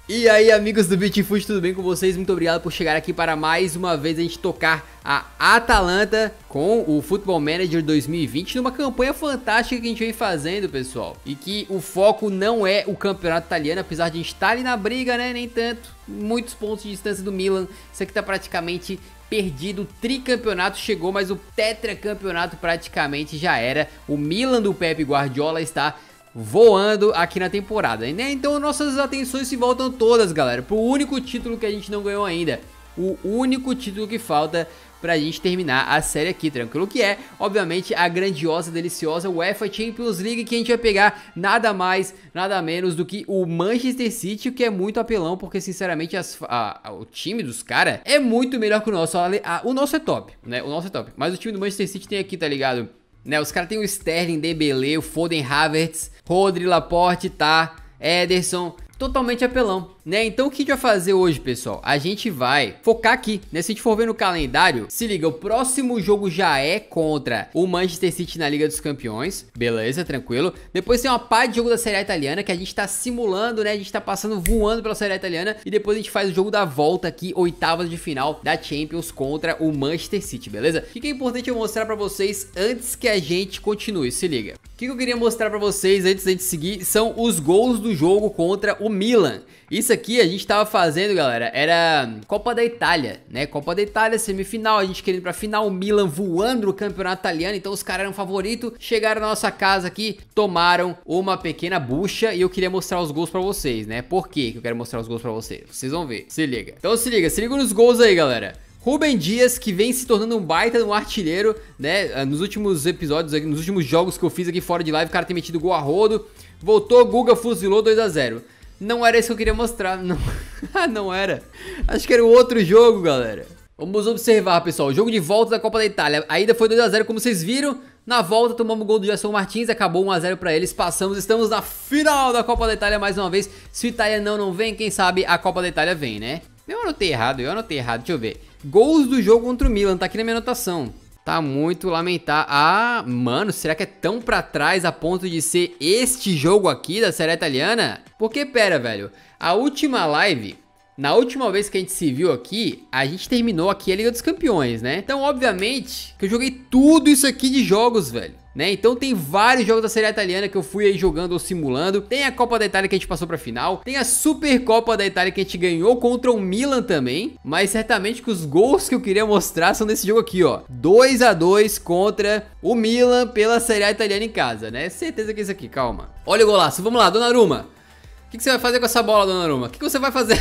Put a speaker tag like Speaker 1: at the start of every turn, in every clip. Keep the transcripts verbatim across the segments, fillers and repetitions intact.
Speaker 1: E aí, amigos do Bitfoot, tudo bem com vocês? Muito obrigado por chegar aqui para mais uma vez a gente tocar a Atalanta com o Football Manager dois mil e vinte numa campanha fantástica que a gente vem fazendo, pessoal. E que o foco não é o campeonato italiano, apesar de a gente estar ali na briga, né? Nem tanto, muitos pontos de distância do Milan. Isso aqui tá praticamente perdido, o tricampeonato chegou, mas o tetracampeonato praticamente já era. O Milan do Pep Guardiola está voando aqui na temporada, né? Então nossas atenções se voltam todas, galera, pro único título que a gente não ganhou ainda. O único título que falta pra gente terminar a série aqui, tranquilo? Que é, obviamente, a grandiosa, deliciosa UEFA Champions League, que a gente vai pegar nada mais, nada menos do que o Manchester City, que é muito apelão, porque, sinceramente, as, a, a, o time dos caras é muito melhor que o nosso. A, a, o nosso é top, né? O nosso é top. Mas o time do Manchester City tem aqui, tá ligado? Né, os caras tem o Sterling, Dembélé, o Foden, Havertz, Rodri, Laporte, tá, Ederson, totalmente apelão, né? Então o que a gente vai fazer hoje, pessoal? A gente vai focar aqui, né? Se a gente for ver no calendário, se liga, o próximo jogo já é contra o Manchester City na Liga dos Campeões, beleza, tranquilo. Depois tem uma pá de jogo da Série A italiana que a gente tá simulando, né? A gente tá passando voando pela Série A italiana e depois a gente faz o jogo da volta aqui, oitavas de final da Champions contra o Manchester City, beleza? O que é importante eu mostrar pra vocês antes que a gente continue, se liga. O que eu queria mostrar pra vocês antes da gente seguir são os gols do jogo contra o Milan. Isso aqui a gente tava fazendo, galera, era Copa da Itália, né? Copa da Itália, semifinal, a gente querendo pra final, o Milan voando no campeonato italiano, então os caras eram favorito, chegaram na nossa casa aqui, tomaram uma pequena bucha e eu queria mostrar os gols pra vocês, né? Por que que eu quero mostrar os gols pra vocês? Vocês vão ver, se liga. Então se liga, se liga nos gols aí, galera. Rúben Dias, que vem se tornando um baita de um artilheiro, né? Nos últimos episódios, nos últimos jogos que eu fiz aqui fora de live, o cara tem metido gol a rodo. Voltou, Guga fuzilou dois a zero. Não era isso que eu queria mostrar, não. Não era. Acho que era o outro jogo, galera. Vamos observar, pessoal, o jogo de volta da Copa da Itália. A ida foi dois a zero, como vocês viram. Na volta tomamos o gol do Gerson Martins, acabou um a zero pra eles, passamos, estamos na final da Copa da Itália mais uma vez. Se o italiano não vem, quem sabe a Copa da Itália vem, né? Eu anotei errado, eu anotei errado, deixa eu ver. Gols do jogo contra o Milan, tá aqui na minha anotação. Tá muito lamentável. Ah, mano, será que é tão pra trás a ponto de ser este jogo aqui da Série Italiana? Porque, pera, velho, a última live, na última vez que a gente se viu aqui, a gente terminou aqui a Liga dos Campeões, né? Então, obviamente, que eu joguei tudo isso aqui de jogos, velho. Né? Então tem vários jogos da Série A italiana que eu fui aí jogando ou simulando. Tem a Copa da Itália que a gente passou pra final. Tem a Super Copa da Itália que a gente ganhou contra o Milan também. Mas certamente que os gols que eu queria mostrar são desse jogo aqui, ó. dois a dois contra o Milan pela Série A italiana em casa, né? Certeza que é isso aqui, calma. Olha o golaço, vamos lá, Donnarumma. O que, que você vai fazer com essa bola, Donnarumma? O que, que você vai fazer?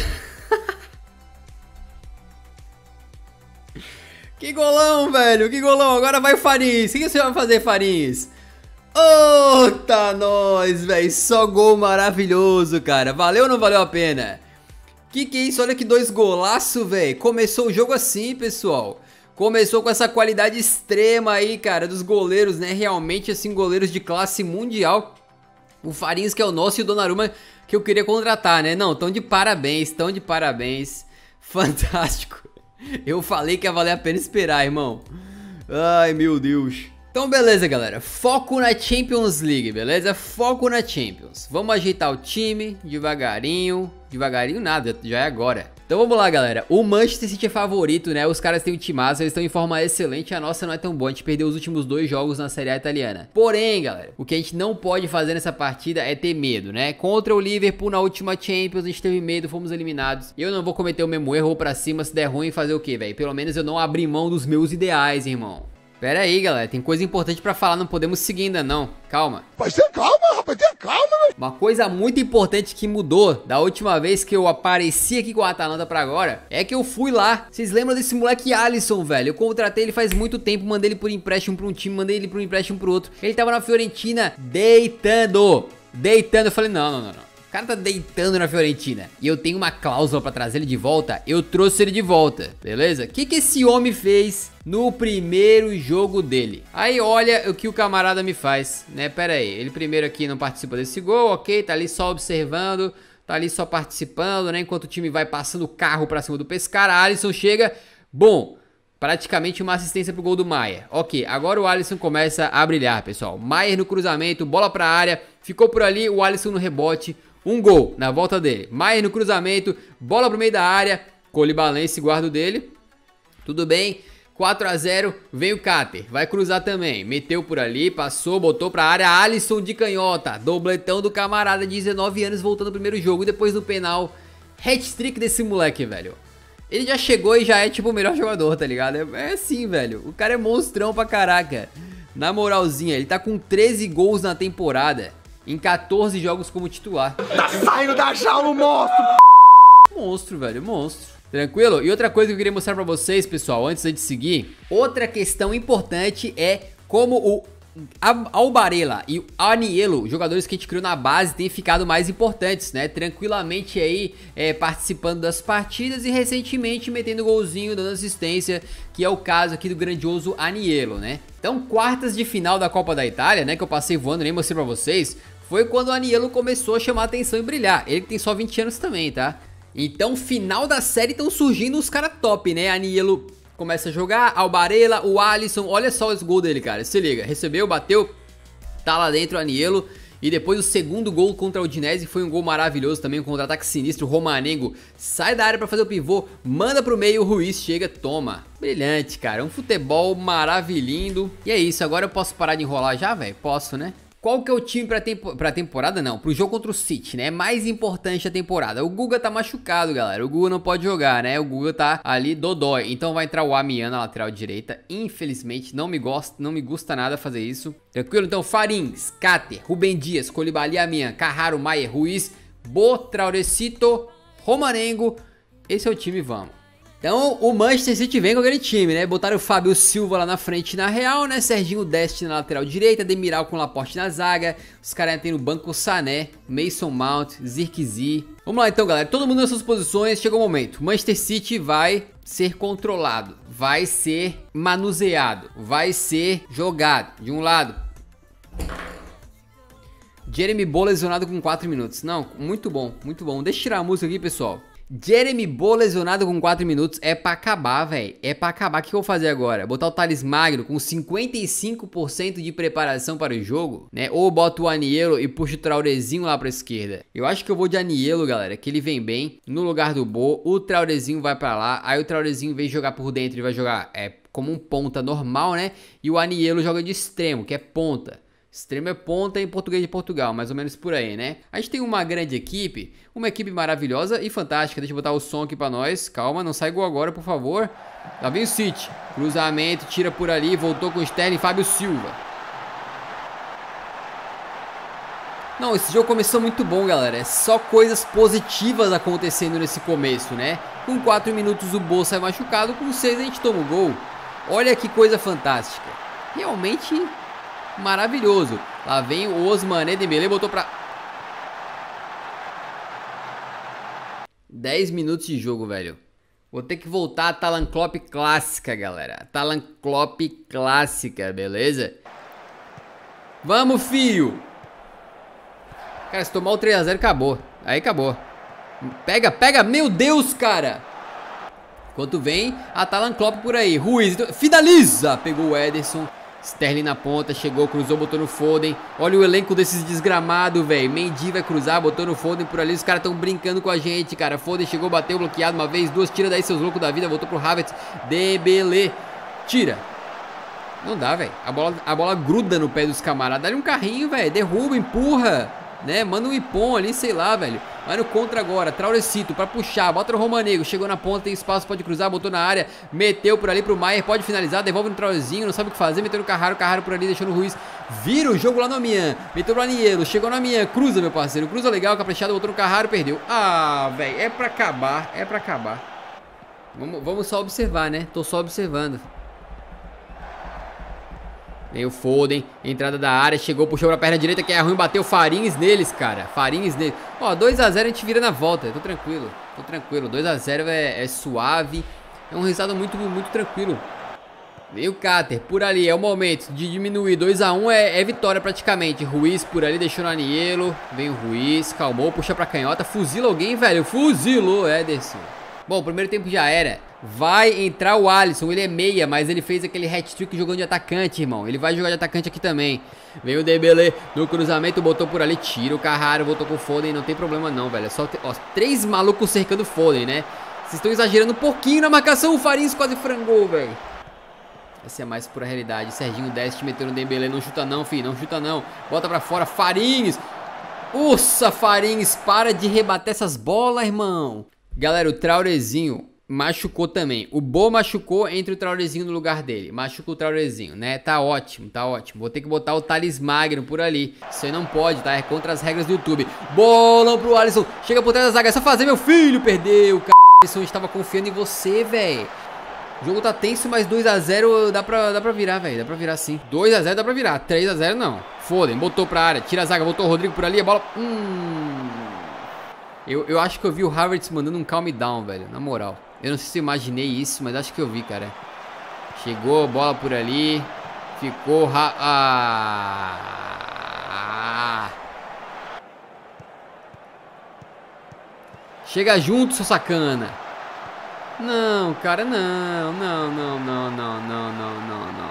Speaker 1: Que golão, velho, que golão. Agora vai o Farins. O que você vai fazer, Farins? Ô, tá nós, velho. Só gol maravilhoso, cara. Valeu ou não valeu a pena? Que que é isso? Olha que dois golaços, velho. Começou o jogo assim, pessoal. Começou com essa qualidade extrema aí, cara, dos goleiros, né? Realmente, assim, goleiros de classe mundial. O Farins que é o nosso e o Donnarumma que eu queria contratar, né? Não, tão de parabéns, tão de parabéns. Fantástico. Eu falei que ia valer a pena esperar, irmão. Ai, meu Deus. Então, beleza, galera. Foco na Champions League, beleza? Foco na Champions. Vamos ajeitar o time devagarinho. Devagarinho nada, já é agora. Então vamos lá, galera. O Manchester City é favorito, né? Os caras têm um timaço, eles estão em forma excelente. A nossa não é tão boa, a gente perdeu os últimos dois jogos na Série A italiana. Porém, galera, o que a gente não pode fazer nessa partida é ter medo, né? Contra o Liverpool na última Champions, a gente teve medo, fomos eliminados. Eu não vou cometer o mesmo erro, vou pra cima, se der ruim, fazer o quê, velho? Pelo menos eu não abri mão dos meus ideais, irmão. Pera aí, galera, tem coisa importante pra falar, não podemos seguir ainda não, calma.
Speaker 2: Vai ter calma, rapaz, tenha calma, velho.
Speaker 1: Uma coisa muito importante que mudou da última vez que eu apareci aqui com a Atalanta pra agora, é que eu fui lá. Vocês lembram desse moleque Alisson, velho? Eu contratei ele faz muito tempo, mandei ele por empréstimo pra um time, mandei ele por empréstimo pro outro. Ele tava na Fiorentina deitando, deitando, eu falei, não, não, não, não. O cara tá deitando na Fiorentina e eu tenho uma cláusula pra trazer ele de volta, eu trouxe ele de volta, beleza? O que que esse homem fez no primeiro jogo dele? Aí olha o que o camarada me faz, né? Pera aí, ele primeiro aqui não participa desse gol, ok, tá ali só observando, tá ali só participando, né? Enquanto o time vai passando o carro pra cima do Pescara, a Alisson chega, bom, praticamente uma assistência pro gol do Maier. Ok, agora o Alisson começa a brilhar, pessoal. Maier no cruzamento, bola pra área, ficou por ali, o Alisson no rebote. Um gol na volta dele. Maier no cruzamento, bola pro meio da área. Coulibaly guarda o dele. Tudo bem. quatro a zero, vem o Kater, vai cruzar também, meteu por ali, passou, botou pra área, Alisson de canhota, dobletão do camarada de dezenove anos voltando ao primeiro jogo e depois do penal, hat-trick desse moleque, velho. Ele já chegou e já é tipo o melhor jogador, tá ligado? É, é assim, velho, o cara é monstrão pra caraca. Na moralzinha, ele tá com treze gols na temporada, em quatorze jogos como titular.
Speaker 2: Tá saindo da jaula, monstro!
Speaker 1: Monstro, velho, monstro. Tranquilo? E outra coisa que eu queria mostrar pra vocês, pessoal, antes de seguir, outra questão importante é como o Albarela e o Aniello, jogadores que a gente criou na base, têm ficado mais importantes, né? Tranquilamente aí, é, participando das partidas e recentemente metendo golzinho, dando assistência, que é o caso aqui do grandioso Aniello, né? Então, quartas de final da Copa da Itália, né, que eu passei voando, nem mostrei pra vocês, foi quando o Aniello começou a chamar atenção e brilhar. Ele que tem só vinte anos também, tá? Então, final da série estão surgindo os caras top, né? Aniello começa a jogar, Albarela, o Alisson, olha só os gols dele, cara. Se liga, recebeu, bateu, tá lá dentro o Aniello. E depois o segundo gol contra o Udinese foi um gol maravilhoso também, um contra-ataque sinistro. O Romagnoli sai da área pra fazer o pivô, manda pro meio, o Ruiz chega, toma. Brilhante, cara, um futebol maravilhoso. E é isso, agora eu posso parar de enrolar já, velho? Posso, né? Qual que é o time pra, tempo, pra temporada? Não, pro jogo contra o City, né? É mais importante a temporada. O Guga tá machucado, galera. O Guga não pode jogar, né? O Guga tá ali dodói. Então vai entrar o Amian na lateral direita. Infelizmente, não me gosta, não me gusta nada fazer isso. Tranquilo? Então, Farins, Kater, Rubem Dias, Coulibaly, Amian, Carraro, Maier, Ruiz, Bo, Traurecito, Romagnoli. Esse é o time, vamos. Então o Manchester City vem com aquele time, né? Botaram o Fábio Silva lá na frente na real, né? Serginho Deste na lateral direita, Demiral com Laporte na zaga. Os caras tem no banco o Sané, Mason Mount, Zirkzee. Vamos lá então, galera. Todo mundo nas suas posições, chegou o momento. Manchester City vai ser controlado, vai ser manuseado, vai ser jogado de um lado. Jeremy Bola lesionado com quatro minutos. Não, muito bom, muito bom. Deixa eu tirar a música aqui, pessoal. Jeremy Bola lesionado com quatro minutos é pra acabar, velho. É pra acabar. O que eu vou fazer agora? Botar o Thales Magno com cinquenta e cinco por cento de preparação para o jogo, né? Ou boto o Aniello e puxo o Traurezinho lá pra esquerda. Eu acho que eu vou de Aniello, galera, que ele vem bem no lugar do Bo. O Traurezinho vai pra lá. Aí o Traurezinho vem jogar por dentro, ele vai jogar é, como um ponta normal, né? E o Aniello joga de extremo, que é ponta. Extremo é ponta em português de Portugal, mais ou menos por aí, né? A gente tem uma grande equipe, uma equipe maravilhosa e fantástica. Deixa eu botar o som aqui pra nós. Calma, não sai gol agora, por favor. Lá vem o City. Cruzamento, tira por ali, voltou com o Sterling, Fábio Silva. Não, esse jogo começou muito bom, galera. É só coisas positivas acontecendo nesse começo, né? Com quatro minutos o Bo sai machucado, com seis a gente toma o gol. Olha que coisa fantástica. Realmente maravilhoso. Lá vem o Ousmane Dembélé, botou pra... dez minutos de jogo, velho. Vou ter que voltar a Talan Klopp clássica, galera. Talan Klopp clássica, beleza? Vamos, filho! Cara, se tomar o três a zero, acabou. Aí acabou. Pega, pega, meu Deus, cara! Enquanto vem a Talan Klopp por aí. Ruiz, finaliza! Pegou o Ederson. Sterling na ponta, chegou, cruzou, botou no Foden. Olha o elenco desses desgramados, velho. Mendy vai cruzar, botou no Foden por ali. Os caras estão brincando com a gente, cara. Foden chegou, bateu, bloqueado uma vez, duas. Tira daí seus loucos da vida, voltou pro Havertz. Dembélé. Tira. Não dá, velho. A bola, a bola gruda no pé dos camaradas. Dá-lhe um carrinho, velho. Derruba, empurra. Né? Manda um ipom ali, sei lá, velho. Vai no contra agora, Traurecito pra puxar, bota no Romagnoli, chegou na ponta, tem espaço, pode cruzar, botou na área, meteu por ali pro Maier, pode finalizar, devolve no Traurezinho, não sabe o que fazer, meteu no Carraro, Carraro por ali, deixou no Ruiz, vira o jogo lá no Amian, meteu pro Aniello, chegou no Amian, cruza, meu parceiro, cruza legal, caprichado, botou no Carraro, perdeu. Ah, velho, é pra acabar, é pra acabar. Vamos, vamos só observar, né? Tô só observando. Vem o Foden, entrada da área, chegou, puxou pra perna direita, que é ruim, bateu Farins neles, cara. Farins neles. Ó, dois a zero a gente vira na volta, tô tranquilo, tô tranquilo. dois a zero é, é suave, é um resultado muito, muito tranquilo. Vem o Kater, por ali, é o momento de diminuir. dois a um é, é vitória praticamente. Ruiz por ali, deixou no Aniello. Vem o Ruiz, calmou, puxa pra canhota, fuzila alguém, velho. Fuzilou, Ederson. Bom, o primeiro tempo já era. Vai entrar o Alisson, ele é meia, mas ele fez aquele hat-trick jogando de atacante, irmão. Ele vai jogar de atacante aqui também. Vem o Dembélé no cruzamento, botou por ali, tira o Carraro, voltou com o Foden, não tem problema não, velho. É só, ó, três malucos cercando o Foden, né? Vocês estão exagerando um pouquinho na marcação, o Farinhos quase frangou, velho. Essa é mais pura realidade. Serginho Deste meteu no Dembélé, não chuta não, filho, não chuta não. Bota pra fora, Farinhos. Uça, Farinhos, para de rebater essas bolas, irmão. Galera, o Traorezinho machucou também. O Bo machucou, entre o Traorezinho no lugar dele. Machucou o Traorezinho, né? Tá ótimo, tá ótimo. Vou ter que botar o Thales Magno por ali. Isso aí não pode, tá? É contra as regras do YouTube. Bolão pro Alisson. Chega por trás da zaga. É só fazer, meu filho. Perdeu. C... Alisson estava confiando em você, velho. O jogo tá tenso, mas dois a zero dá pra, dá pra virar, velho. Dá pra virar sim. dois a zero dá pra virar. três a zero não. Foden, botou pra área. Tira a zaga, botou o Rodrigo por ali. A bola... Hum... Eu, eu acho que eu vi o Havertz mandando um calm down, velho. Na moral. Eu não sei se eu imaginei isso, mas acho que eu vi, cara. Chegou, bola por ali. Ficou... Ra... Ah... Chega junto, seu sacana. Não, cara, não. Não, não, não, não, não, não, não, não.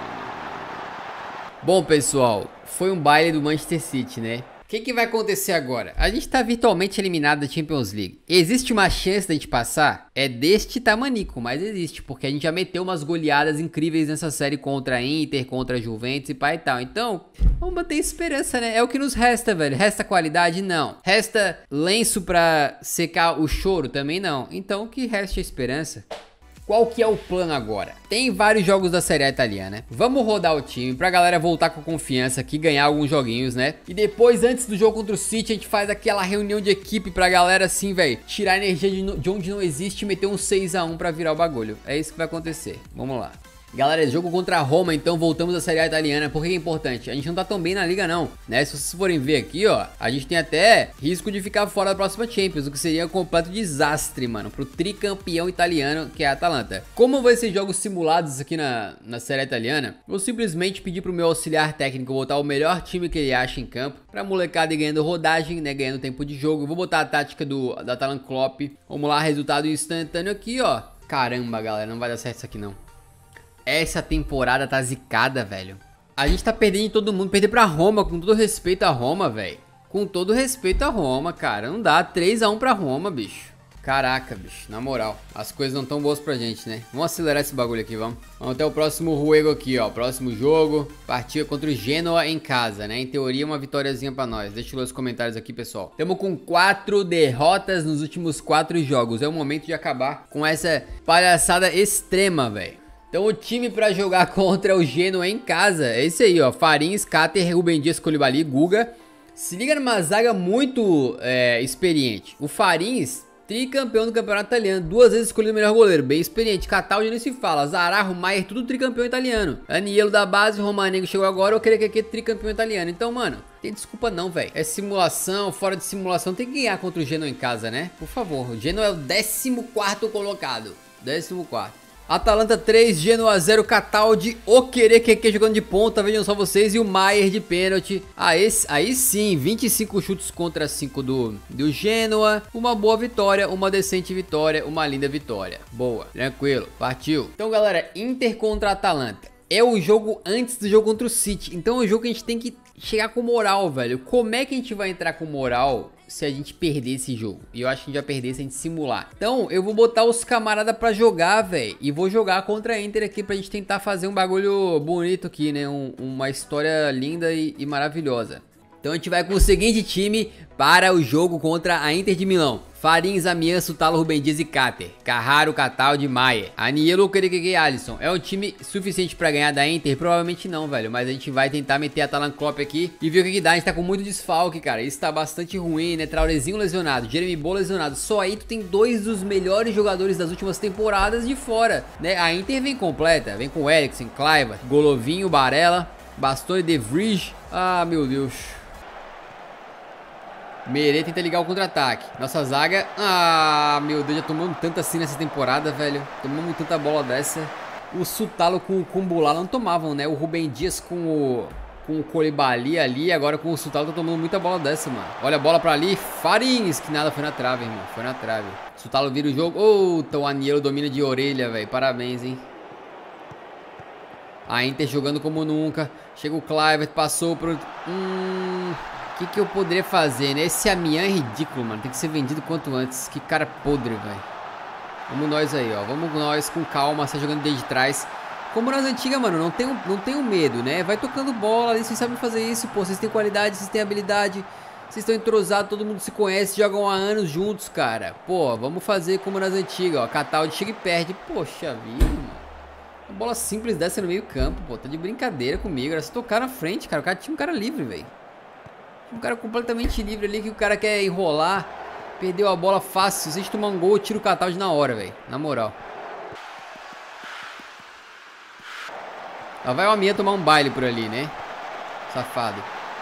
Speaker 1: Bom, pessoal, foi um baile do Manchester City, né? O que, que vai acontecer agora? A gente tá virtualmente eliminado da Champions League. Existe uma chance da gente passar? É deste tamanico, mas existe, porque a gente já meteu umas goleadas incríveis nessa série contra a Inter, contra a Juventus e pai e tal. Então, vamos manter esperança, né? É o que nos resta, velho. Resta qualidade? Não. Resta lenço pra secar o choro? Também não. Então, que reste a esperança. Qual que é o plano agora? Tem vários jogos da Série A italiana. Vamos rodar o time pra galera voltar com confiança aqui, ganhar alguns joguinhos, né? E depois, antes do jogo contra o City, a gente faz aquela reunião de equipe pra galera assim, velho, tirar a energia de, no, de onde não existe e meter um seis a um pra virar o bagulho. É isso que vai acontecer. Vamos lá. Galera, jogo contra a Roma, então voltamos à Série A italiana. Por que é importante? A gente não tá tão bem na liga não, né? Se vocês forem ver aqui, ó, a gente tem até risco de ficar fora da próxima Champions, o que seria um completo desastre, mano, pro tricampeão italiano, que é a Atalanta. Como vai ser jogos simulados aqui na, na Série A italiana, vou simplesmente pedir pro meu auxiliar técnico botar o melhor time que ele acha em campo, pra molecada ir ganhando rodagem, né, ganhando tempo de jogo. Eu vou botar a tática do, da Atalanta Klopp. Vamos lá, resultado instantâneo aqui, ó. Caramba, galera, não vai dar certo isso aqui não. Essa temporada tá zicada, velho. A gente tá perdendo em todo mundo. Perder pra Roma, com todo respeito a Roma, velho. Com todo respeito a Roma, cara. Não dá. três a um pra Roma, bicho. Caraca, bicho. Na moral. As coisas não tão boas pra gente, né? Vamos acelerar esse bagulho aqui, vamos. Vamos até o próximo Ruego aqui, ó. Próximo jogo. Partida contra o Genoa em casa, né? Em teoria, uma vitóriazinha pra nós. Deixa os comentários aqui, pessoal. Tamo com quatro derrotas nos últimos quatro jogos. É o momento de acabar com essa palhaçada extrema, velho. Então o time pra jogar contra o Genoa em casa é esse aí, ó. Farinhos, Kater, Rubem Dias, Koulibaly, Guga. Se liga numa zaga muito é, experiente. O Farinhos, tricampeão do campeonato italiano. Duas vezes escolhido o melhor goleiro. Bem experiente. Cataldi nem se fala. Zararro, Maier, tudo tricampeão italiano. Aniello da base, Romanego chegou agora. Eu queria que aqui é tricampeão italiano. Então, mano, tem desculpa não, velho. É simulação, fora de simulação. Tem que ganhar contra o Genoa em casa, né? Por favor. O Genoa é o décimo quarto colocado. décimo quarto. Atalanta três, Genoa zero, Cataldi, o Querequeque jogando de ponta, vejam só vocês, e o Maier de pênalti. Ah, esse, aí sim, vinte e cinco chutes contra cinco do, do Genoa, uma boa vitória, uma decente vitória, uma linda vitória. Boa, tranquilo, partiu. Então galera, Inter contra Atalanta. É o jogo antes do jogo contra o City, então é um jogo que a gente tem que chegar com moral, velho. Como é que a gente vai entrar com moral se a gente perder esse jogo? E eu acho que a gente vai perder se a gente simular. Então eu vou botar os camaradas pra jogar, velho. E vou jogar contra a Inter aqui pra gente tentar fazer um bagulho bonito aqui, né? Um, uma história linda e, e maravilhosa. Então a gente vai com o seguinte time para o jogo contra a Inter de Milão. Farinhos, Amian, Sutalo, Rubem Dias e Kater. Carraro, Cataldi, Maier. Aniello, Querequeque e Alisson. É um time suficiente pra ganhar da Inter? Provavelmente não, velho. Mas a gente vai tentar meter a Atalanta Klopp aqui e ver o que, que dá. A gente tá com muito desfalque, cara. Isso tá bastante ruim, né? Traorezinho lesionado, Jeremy Bola lesionado. Só aí tu tem dois dos melhores jogadores das últimas temporadas de fora, né? A Inter vem completa. Vem com Eriksen, Kluivert, Golovinho, Barella, Bastoni, De Vrij. Ah, meu Deus. Meret tenta ligar o contra-ataque. Nossa zaga... Ah, meu Deus, já tomamos tanta assim nessa temporada, velho. Tomamos tanta bola dessa. O Sutalo com o Kumbula não tomavam, né? O Rubem Dias com o... com o Koulibaly ali, agora com o Sutalo tá tomando muita bola dessa, mano. Olha a bola pra ali, Farinhas, que nada, foi na trave, irmão, foi na trave. Sutalo vira o jogo, ô, o Anielo domina de orelha, velho, parabéns, hein. A Inter jogando como nunca, chega o Kluivert, passou pro... Hum... O que que eu poderia fazer, né? Esse Amiens é ridículo, mano, tem que ser vendido quanto antes, que cara podre, velho. Vamos nós aí, ó, vamos nós com calma, você jogando desde trás. Como nas antigas, mano, não tenho, não tenho medo, né? Vai tocando bola ali, vocês sabem fazer isso, pô. Vocês têm qualidade, vocês têm habilidade. Vocês estão entrosados, todo mundo se conhece, jogam há anos juntos, cara. Pô, vamos fazer como nas antigas, ó. Cataldi chega e perde. Poxa vida, mano. Uma bola simples dessa no meio campo, pô. Tá de brincadeira comigo. Era se tocar na frente, cara. O cara tinha um cara livre, velho. Um cara completamente livre ali que o cara quer enrolar. Perdeu a bola fácil. Se vocês tomar um gol, tira o Cataldi na hora, velho. Na moral. Lá vai o Amiens tomar um baile por ali, né? Safado.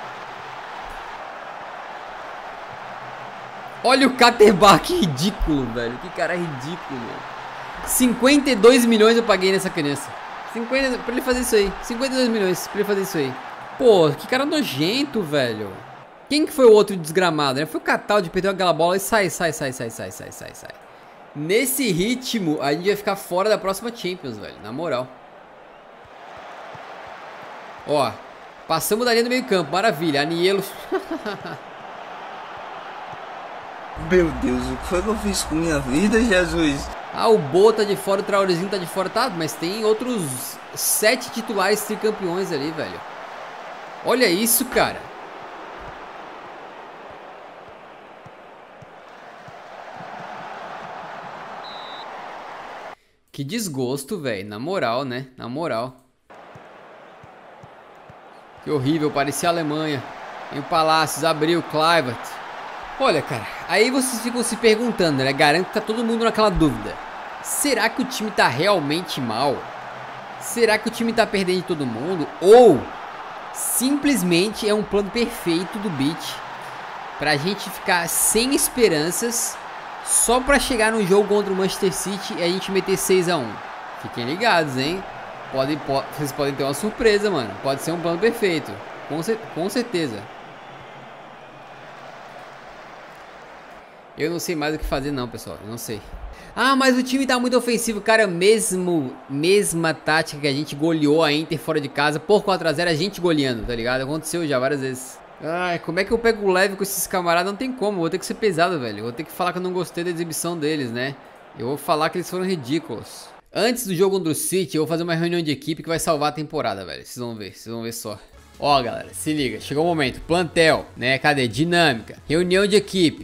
Speaker 1: Olha o Caterbar, que ridículo, velho. Que cara ridículo. cinquenta e dois milhões eu paguei nessa criança. cinquenta pra ele fazer isso aí. cinquenta e dois milhões pra ele fazer isso aí. Pô, que cara nojento, velho. Quem que foi o outro desgramado, né? Foi o Cataldi, perdeu aquela bola e sai, sai, sai, sai, sai, sai, sai, sai. Nesse ritmo, a gente vai ficar fora da próxima Champions, velho. Na moral. Ó, passamos da linha do meio campo, maravilha, Anielo.
Speaker 3: Meu Deus, o que foi que eu fiz com minha vida, Jesus?
Speaker 1: Ah, o Bo tá de fora, o Traorezinho tá de fora, tá, mas tem outros sete titulares tricampeões ali, velho. Olha isso, cara. Que desgosto, velho, na moral, né, na moral. Que horrível, parecia a Alemanha. Em o Palácios, abriu, Kluivert. Olha, cara, aí vocês ficam se perguntando, né? Garanto que tá todo mundo naquela dúvida. Será que o time tá realmente mal? Será que o time tá perdendo todo mundo? Ou simplesmente é um plano perfeito do Beat pra gente ficar sem esperanças só pra chegar no jogo contra o Manchester City e a gente meter seis a um? Fiquem ligados, hein? Pode, pode, vocês podem ter uma surpresa, mano. Pode ser um plano perfeito. Com, cer com certeza. Eu não sei mais o que fazer não, pessoal. Eu não sei. Ah, mas o time tá muito ofensivo. Cara, mesmo, mesma tática que a gente goleou a Inter fora de casa por quatro a zero, a gente goleando, tá ligado? Aconteceu já várias vezes. Ai, como é que eu pego leve com esses camaradas? Não tem como. Vou ter que ser pesado, velho. Vou ter que falar que eu não gostei da exibição deles, né? Eu vou falar que eles foram ridículos. Antes do jogo contra o City, eu vou fazer uma reunião de equipe que vai salvar a temporada, velho. Vocês vão ver, vocês vão ver só. Ó, galera, se liga. Chegou o momento. Plantel, né? Cadê? Dinâmica. Reunião de equipe.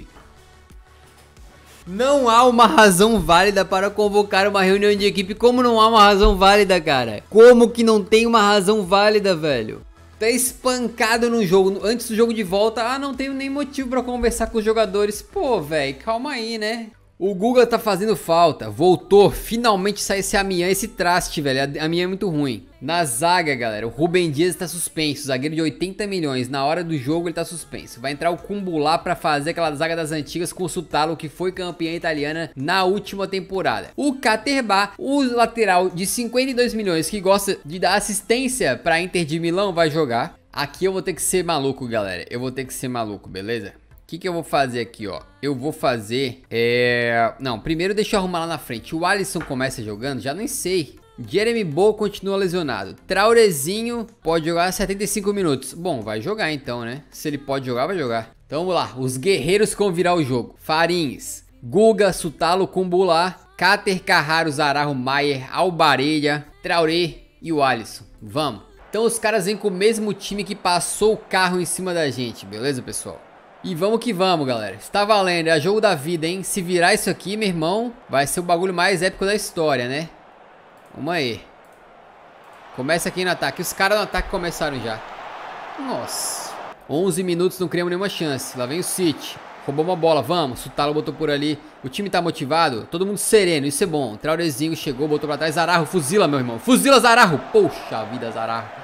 Speaker 1: Não há uma razão válida para convocar uma reunião de equipe. Como não há uma razão válida, cara? Como que não tem uma razão válida, velho? Tá espancado no jogo. Antes do jogo de volta, ah, não tenho nem motivo pra conversar com os jogadores. Pô, velho, calma aí, né? O Guga tá fazendo falta, voltou, finalmente sai esse Amiens, esse traste, velho, a Amiens é muito ruim. Na zaga, galera, o Rubem Dias tá suspenso, zagueiro de oitenta milhões, na hora do jogo ele tá suspenso. Vai entrar o Kumbula pra fazer aquela zaga das antigas com o Sutalo, que foi campeã italiana na última temporada. O Caterbar, o lateral de cinquenta e dois milhões, que gosta de dar assistência pra Inter de Milão, vai jogar. Aqui eu vou ter que ser maluco, galera, eu vou ter que ser maluco, beleza? O que que eu vou fazer aqui, ó? Eu vou fazer... É... Não, primeiro deixa eu arrumar lá na frente. O Alisson começa jogando? Já nem sei. Jeremy Bow continua lesionado. Traurezinho pode jogar setenta e cinco minutos. Bom, vai jogar então, né? Se ele pode jogar, vai jogar. Então vamos lá. Os guerreiros que vão virar o jogo. Farinhas, Guga, Sutalo, Kumbula, Cater, Carraro, Zararro, Maier, Albarelha, Traoré e o Alisson. Vamos. Então os caras vêm com o mesmo time que passou o carro em cima da gente. Beleza, pessoal? E vamos que vamos, galera. Está valendo, é jogo da vida, hein? Se virar isso aqui, meu irmão, vai ser o bagulho mais épico da história, né? Vamos aí. Começa aqui no ataque. Os caras no ataque começaram já. Nossa. onze minutos, não criamos nenhuma chance. Lá vem o City. Roubou uma bola, vamos. Sutalo botou por ali. O time tá motivado. Todo mundo sereno, isso é bom. Traurezinho chegou, botou pra trás. Zararro, fuzila, meu irmão. Fuzila, Zararro. Poxa vida, Zararro.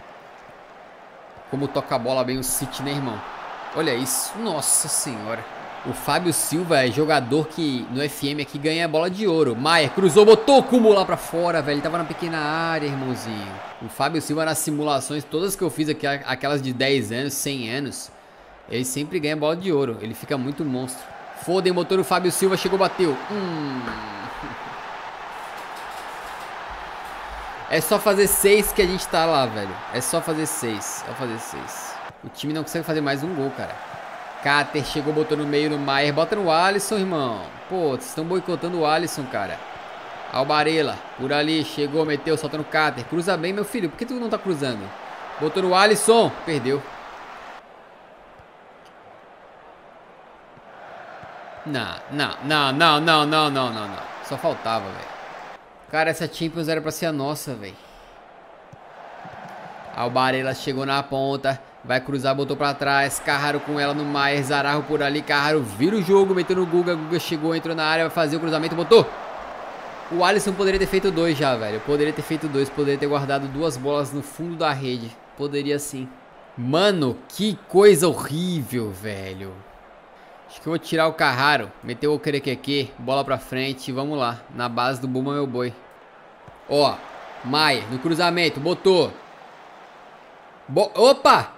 Speaker 1: Como toca a bola bem o City, né, irmão? Olha isso. Nossa senhora. O Fábio Silva é jogador que no F M aqui ganha bola de ouro. Maier cruzou, botou o Kumu lá pra fora, velho. Ele tava na pequena área, irmãozinho. O Fábio Silva nas simulações, todas que eu fiz aqui, aquelas de dez anos, cem anos, ele sempre ganha bola de ouro. Ele fica muito monstro. Foden, botou o Fábio Silva, chegou, bateu. Hum. É só fazer seis que a gente tá lá, velho. É só fazer seis. É só fazer seis. O time não consegue fazer mais um gol, cara. Kater chegou, botou no meio no Maier. Bota no Alisson, irmão. Pô, vocês estão boicotando o Alisson, cara. Albarela, por ali, chegou, meteu, solta no Kater. Cruza bem, meu filho. Por que tu não tá cruzando? Botou no Alisson. Perdeu. Não, não, não, não, não, não, não, não, não. Só faltava, velho. Cara, essa Champions era pra ser a nossa, velho. Albarela chegou na ponta. Vai cruzar, botou pra trás. Carraro com ela no Maier. Zararro por ali. Carraro vira o jogo, meteu no Guga. Guga chegou, entrou na área, vai fazer o cruzamento, botou. O Alisson poderia ter feito dois já, velho. Poderia ter feito dois. Poderia ter guardado duas bolas no fundo da rede. Poderia sim. Mano, que coisa horrível, velho. Acho que eu vou tirar o Carraro. Meteu o Kerekeque. Bola pra frente. Vamos lá. Na base do Buma, meu boi. Ó. Maier no cruzamento. Botou. Bo Opa!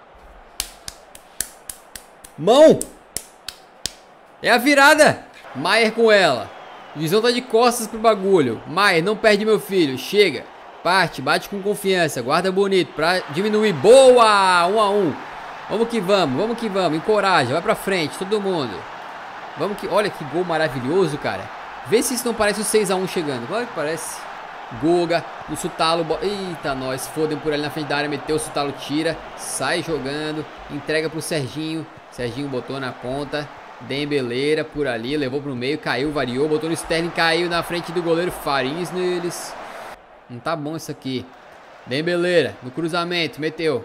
Speaker 1: Mão! É a virada! Maier com ela. Visão tá de costas pro bagulho. Maier, não perde meu filho. Chega. Parte, bate com confiança. Guarda bonito pra diminuir. Boa! Um a um. Vamos que vamos, vamos que vamos. Encoraja, vai pra frente, todo mundo. Vamos que... Olha que gol maravilhoso, cara. Vê se isso não parece o seis a um chegando. Claro que parece. Guga, no Sutalo. Bo... Eita, nós. Foden por ali na frente da área. Meteu o Sutalo, tira. Sai jogando. Entrega pro Serginho. Serginho botou na ponta. Dembeleira por ali. Levou pro meio. Caiu, variou. Botou no Sterling. Caiu na frente do goleiro. Farins neles. Não tá bom isso aqui. Dembeleira no cruzamento. Meteu.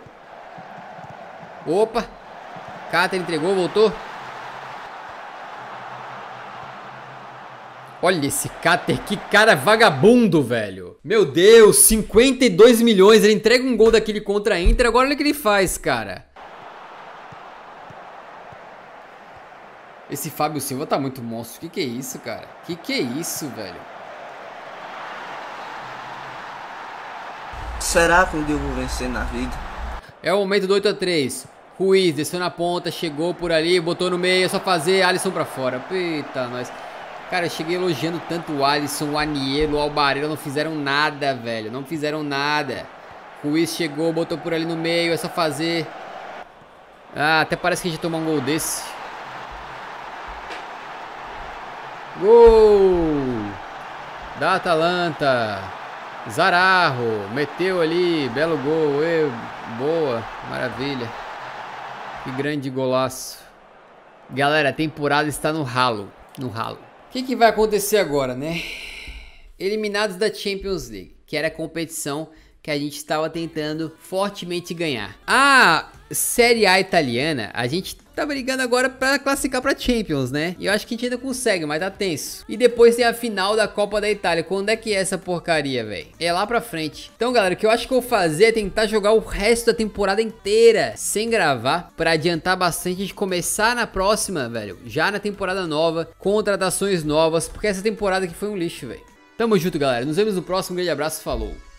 Speaker 1: Opa. Kater entregou, voltou. Olha esse Kater, que cara vagabundo, velho. Meu Deus, cinquenta e dois milhões. Ele entrega um gol daquele contra a Inter. Agora olha o que ele faz, cara. Esse Fábio Silva tá muito monstro. Que que é isso, cara? Que que é isso, velho?
Speaker 3: Será que um dia eu vou vencer na vida?
Speaker 1: É o momento do oito a três. Ruiz desceu na ponta, chegou por ali, botou no meio, é só fazer. Alisson pra fora. Eita, nós. Cara, eu cheguei elogiando tanto o Alisson, o Anielo, o Albarela, não fizeram nada, velho. Não fizeram nada. Ruiz chegou, botou por ali no meio, é só fazer. Ah, até parece que a gente tomou um gol desse. Gol da Atalanta. Zararro, meteu ali, belo gol. Ei, boa, maravilha. Que grande golaço. Galera, a temporada está no ralo. No ralo. O que, que vai acontecer agora, né? Eliminados da Champions League, que era a competição que a gente estava tentando fortemente ganhar. A Série A italiana, a gente tá brigando agora pra classificar pra Champions, né? E eu acho que a gente ainda consegue, mas tá tenso. E depois tem a final da Copa da Itália. Quando é que é essa porcaria, velho? É lá pra frente. Então, galera, o que eu acho que eu vou fazer é tentar jogar o resto da temporada inteira sem gravar, pra adiantar bastante a gente começar na próxima, velho. Já na temporada nova, contratações novas, porque essa temporada aqui foi um lixo, velho. Tamo junto, galera. Nos vemos no próximo. Um grande abraço, falou.